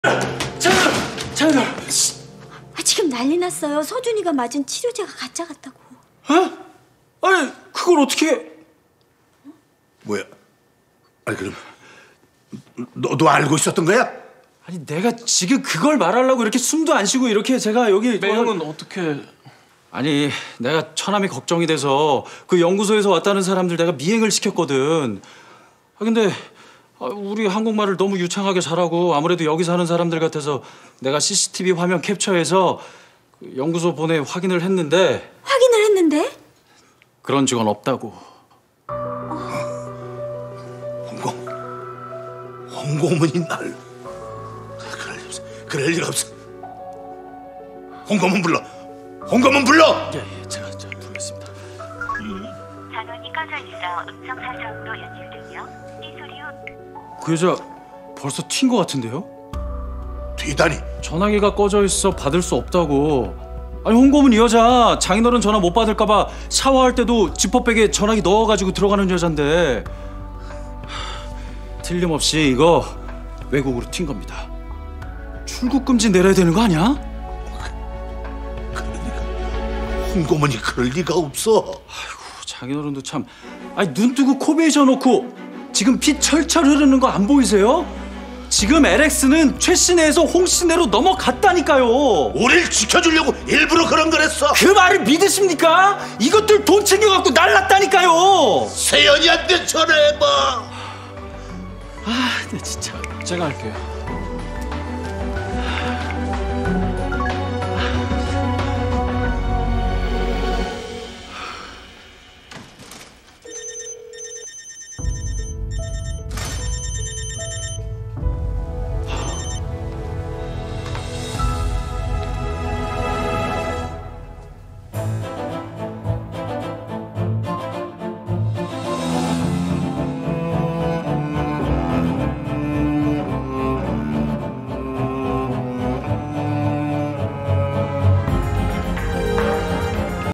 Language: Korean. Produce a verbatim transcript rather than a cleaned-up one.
차윤아! 차윤아! 아, 지금 난리 났어요. 서준이가 맞은 치료제가 가짜 같다고. 어? 아니 그걸 어떻게... 뭐야? 아니 그럼 너도 알고 있었던 거야? 아니 내가 지금 그걸 말하려고 이렇게 숨도 안 쉬고 이렇게 제가 여기... 매형은 어떻게... 아니 내가 처남이 걱정이 돼서 그 연구소에서 왔다는 사람들 내가 미행을 시켰거든. 아 근데 우리 한국말을 너무 유창하게 잘하고 아무래도 여기 사는 사람들 같아서 내가 씨씨티비 화면 캡처해서 그 연구소 보내 확인을 했는데... 확인을 했는데? 그런 직원 없다고. 홍고 홍고문이 날... 그럴 리 없어. 그럴 리가 없어. 홍고문 불러. 홍고문 불러. 예, 예, 제가 제가 부르겠습니다. 전원이 꺼져 있어 음성 사서음으로 연결되며 이 소리 후 그 여자 벌써 튄 것 같은데요? 뒤다니. 전화기가 꺼져 있어 받을 수 없다고. 아니 홍고문 이 여자 장인어른 전화 못 받을까 봐 샤워할 때도 지퍼백에 전화기 넣어가지고 들어가는 여잔데 하, 틀림없이 이거 외국으로 튄 겁니다. 출국 금지 내려야 되는 거 아니야? 홍고문이 그럴 리가 없어. 아이고 장인어른도 참. 아니 눈 뜨고 코 베이셔놓고 지금 피 철철 흐르는 거 안 보이세요? 지금 엘엑스는 최 시내에서 홍 시내로 넘어갔다니까요. 우릴 지켜주려고 일부러 그런 거랬어. 그 말을 믿으십니까? 이것들 돈 챙겨갖고 날랐다니까요. 세연이한테 전화해봐. 아, 네 진짜 제가 할게요.